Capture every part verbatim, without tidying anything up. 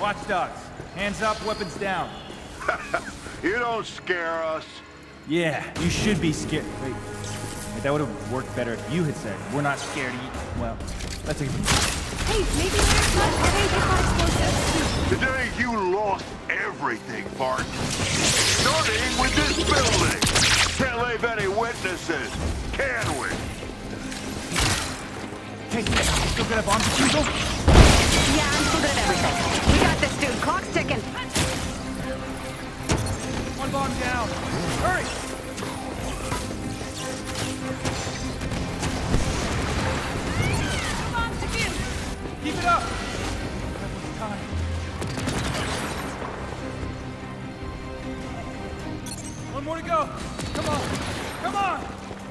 Watchdogs, hands up, weapons down. You don't scare us. Yeah, you should be scared. Wait, wait, that would have worked better if you had said, we're not scared of you. Well, that's a... Hey, maybe there's not having hip-hop explosives. Today you lost everything, Bart. Starting with this building. Can't leave any witnesses, can we? Hey, still good at bomb defusal? Yeah, I'm still good at everything. We got this, dude. Clock's ticking. One bomb down. Hurry! Bomb defused. Keep it up! That was time. One more to go. Come on. Come on!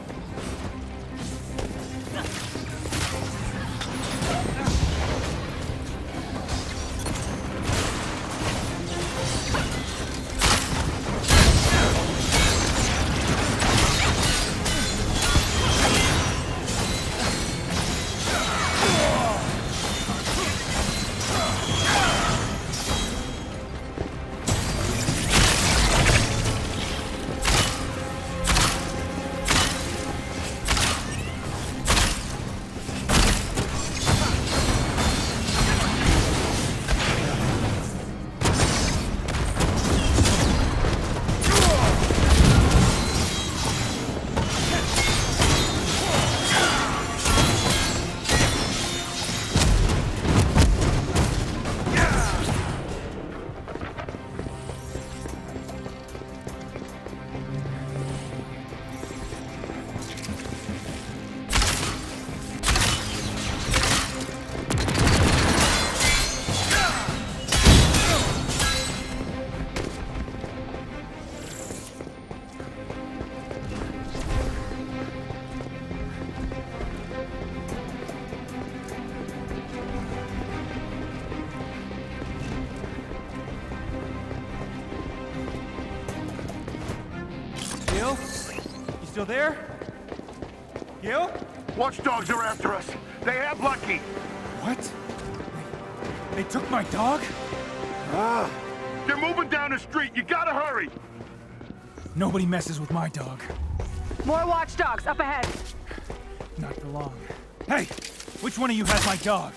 Gil? You still there? Gil? Watchdogs are after us. They have Lucky. What? They, they took my dog? Ah. They're moving down the street. You gotta hurry. Nobody messes with my dog. More watchdogs up ahead. Not for long. Hey! Which one of you has my dog?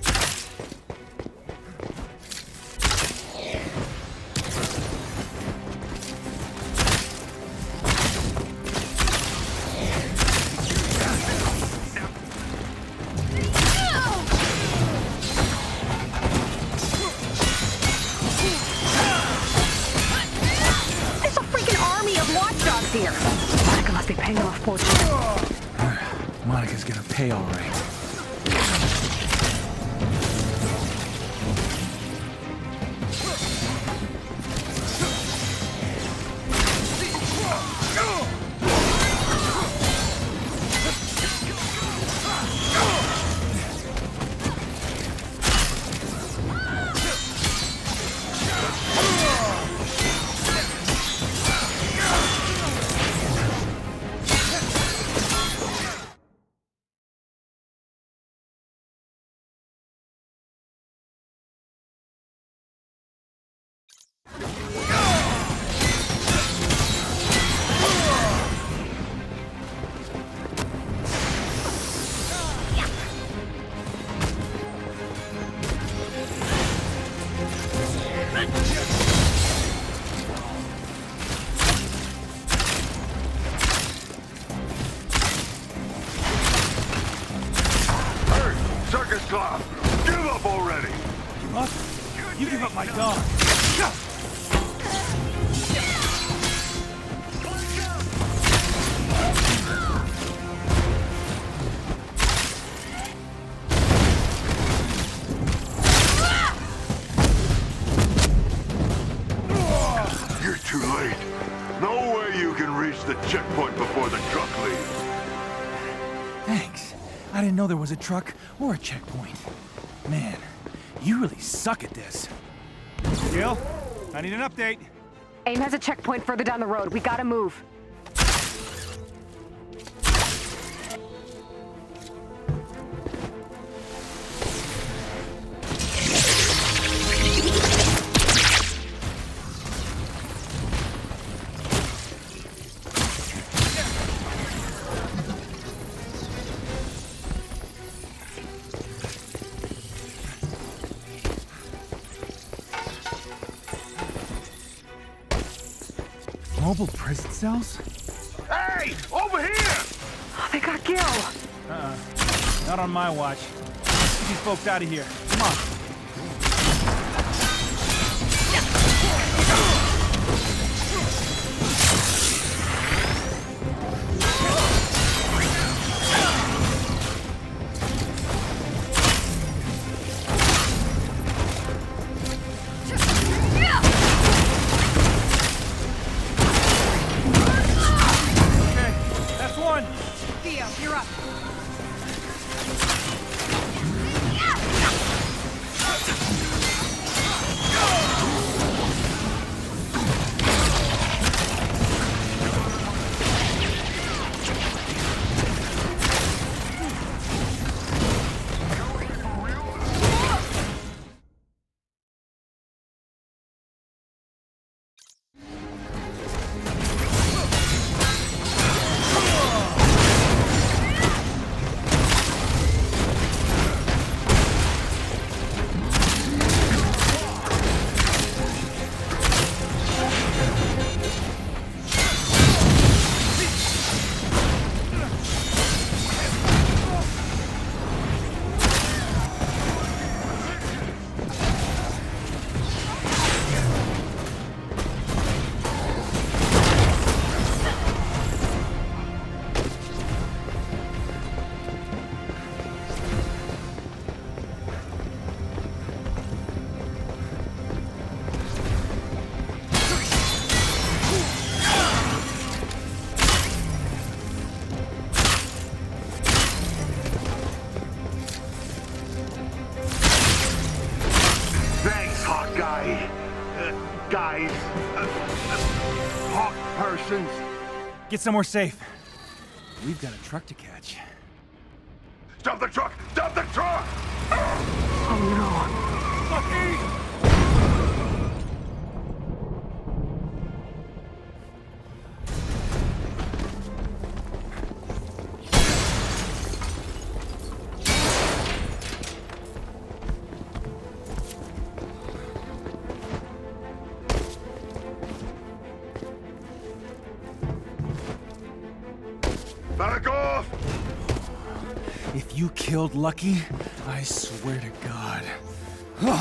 Here. Monica must be paying off fortune. Monica's gonna pay all right. Clown, give up already! Give up? You give up my dog! You're too late. No way you can reach the checkpoint before the truck leaves. Thanks. I didn't know there was a truck or a checkpoint. Man, you really suck at this. Gil, I need an update. AIM has a checkpoint further down the road. We gotta move. Mobile prison cells? Hey! Over here! Oh, they got Gil. Uh-uh. Not on my watch. Let's get these folks out of here. Come on. Guys, uh, uh, hawk persons. Get somewhere safe. We've got a truck to catch. Stop the truck! Stop the truck! Oh no. Lucky! Back off! If you killed Lucky, I swear to God. Huh.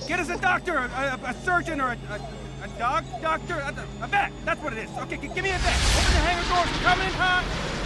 get us a doctor, a, a, a surgeon, or a, a, a dog doctor, a, a vet. That's what it is. Okay, g- give me a vet. Open the hangar doors. We're coming in hot.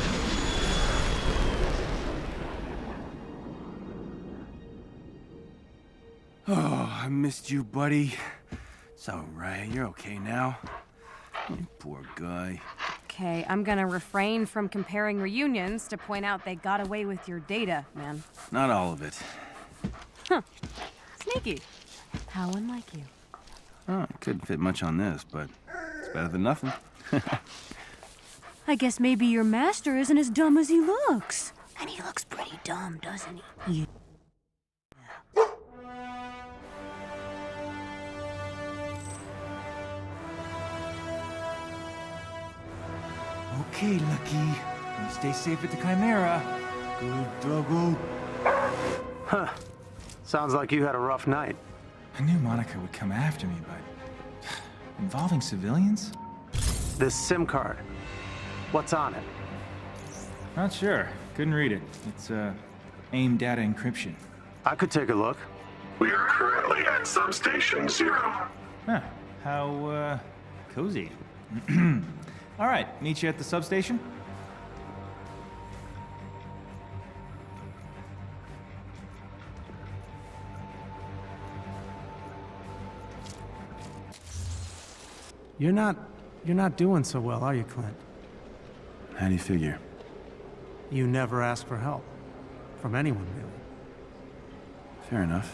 Oh, I missed you, buddy. It's all right. You're okay now. You poor guy. Okay, I'm gonna refrain from comparing reunions to point out they got away with your data, man. Not all of it. Huh. Sneaky. How unlike you. Oh, it couldn't fit much on this, but it's better than nothing. I guess maybe your master isn't as dumb as he looks. And he looks pretty dumb, doesn't he? Yeah. Okay, Lucky. You stay safe at the Chimera. Good doggo. Huh. Sounds like you had a rough night. I knew Monica would come after me, but... involving civilians? This SIM card. What's on it? Not sure. Couldn't read it. It's, uh, AIM data encryption. I could take a look. We are currently at Substation Zero. Huh. How, uh, cozy. All right, meet you at the substation? You're not... you're not doing so well, are you, Clint? How do you figure? You never ask for help. From anyone, really. Fair enough.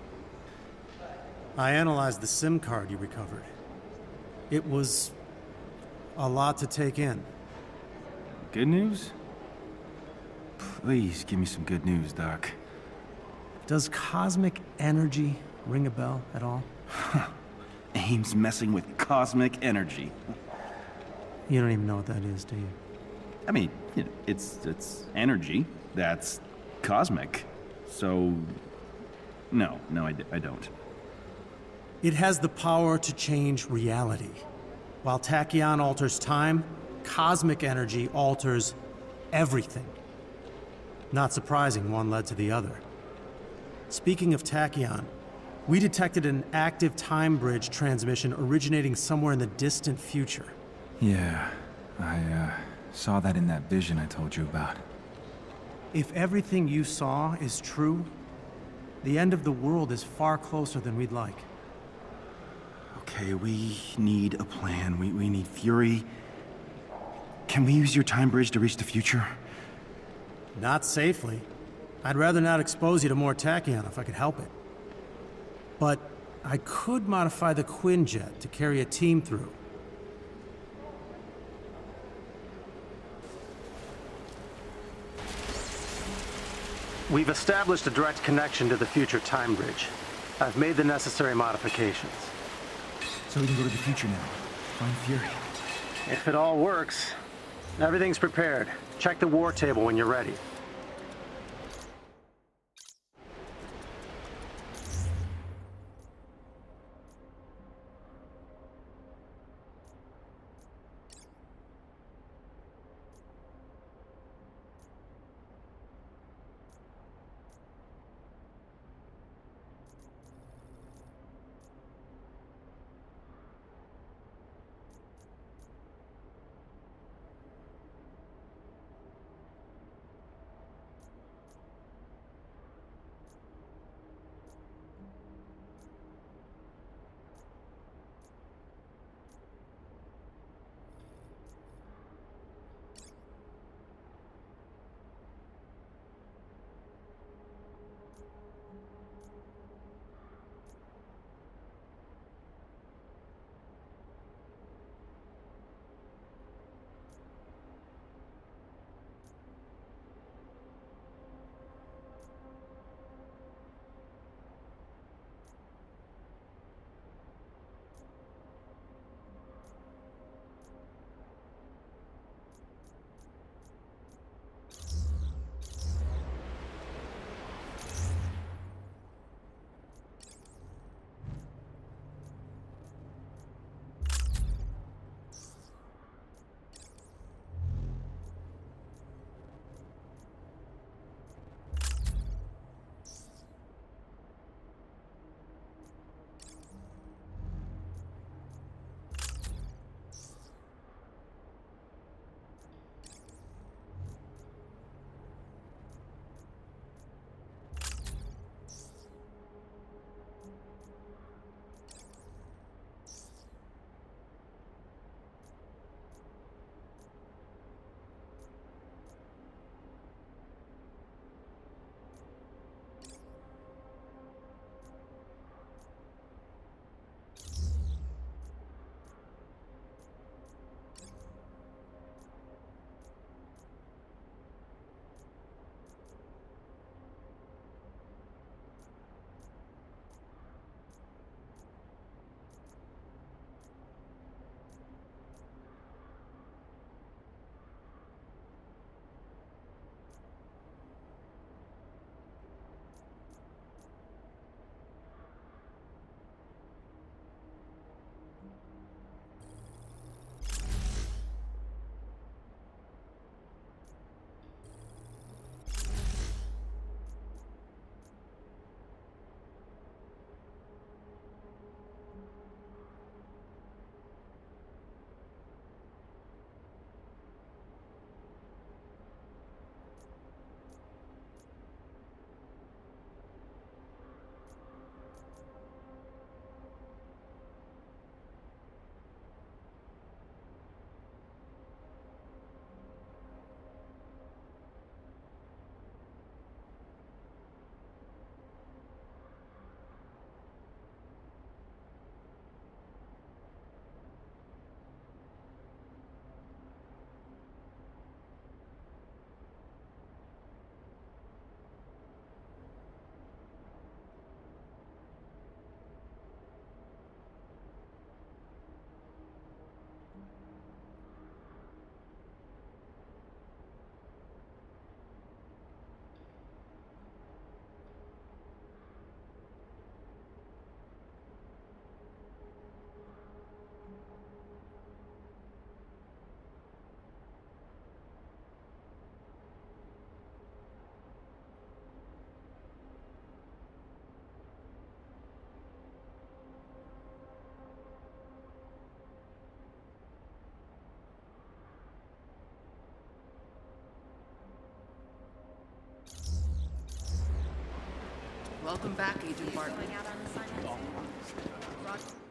I analyzed the SIM card you recovered. It was... a lot to take in. Good news? Please give me some good news, Doc. Does cosmic energy ring a bell at all? AIM's messing with cosmic energy. You don't even know what that is, do you? I mean, you know, it's it's energy that's cosmic. So, no, no, I, d I don't. It has the power to change reality. While tachyon alters time, cosmic energy alters everything. Not surprising, one led to the other. Speaking of tachyon, we detected an active time bridge transmission originating somewhere in the distant future. Yeah, I uh, saw that in that vision I told you about. If everything you saw is true, the end of the world is far closer than we'd like. Okay, we need a plan. We, we need Fury. Can we use your time bridge to reach the future? Not safely. I'd rather not expose you to more tachyon if I could help it. But I could modify the Quinjet to carry a team through. We've established a direct connection to the future time bridge. I've made the necessary modifications. So we can go to the future now. Find Fury. If it all works, everything's prepared. Check the war table when you're ready. Welcome back, Agent Barton. Out on assignment?